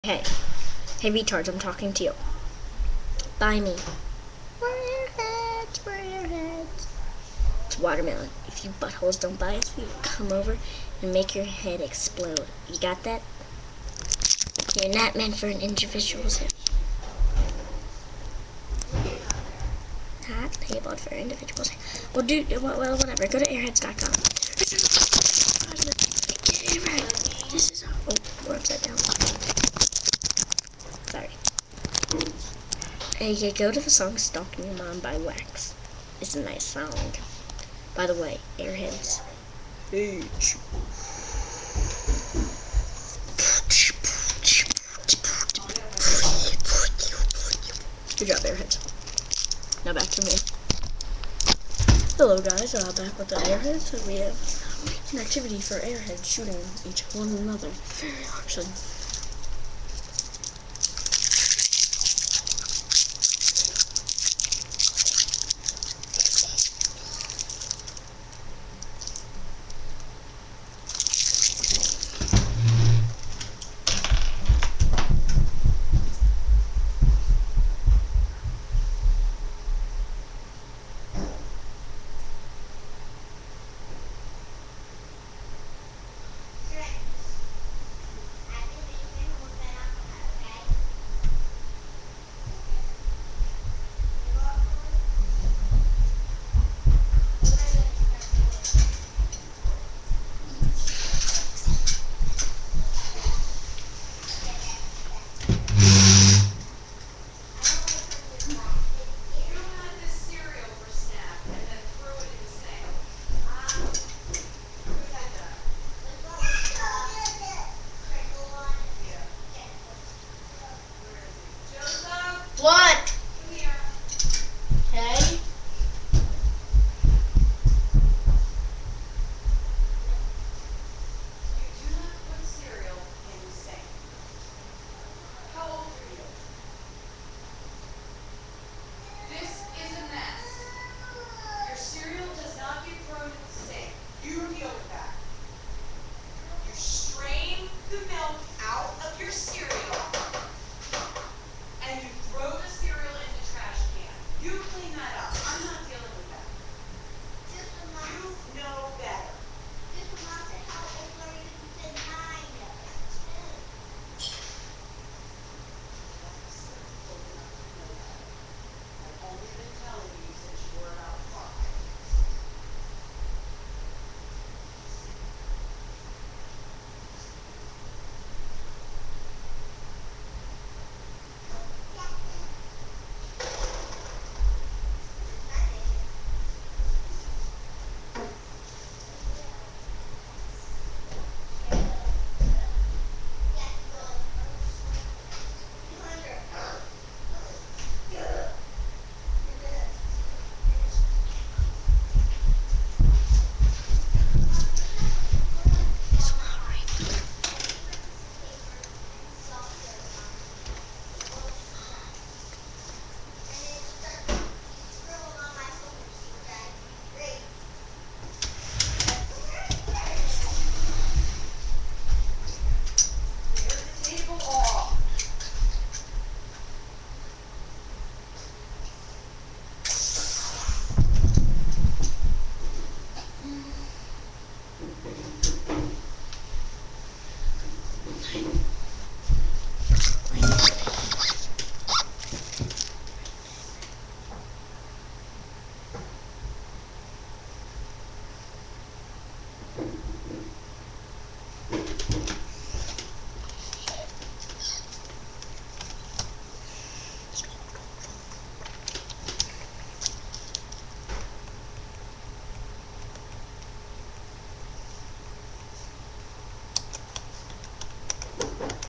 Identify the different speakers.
Speaker 1: Hey, retards, I'm talking to you. Buy me. We're Airheads. It's watermelon. If you buttholes don't buy it, we will come over and make your head explode. You got that? You're not meant for an individual's head. Not labeled for individuals. Well, whatever. Go to airheads.com. Get it right. This is... Oh, we're upside down. Sorry. You go to the song Stalking Your Mom by Wax. It's a nice song. By the way, Airheads. H. Good job, Airheads. Now back to me. Hello guys, back with the Airheads. We have an activity for Airheads shooting each one another. Very harshly.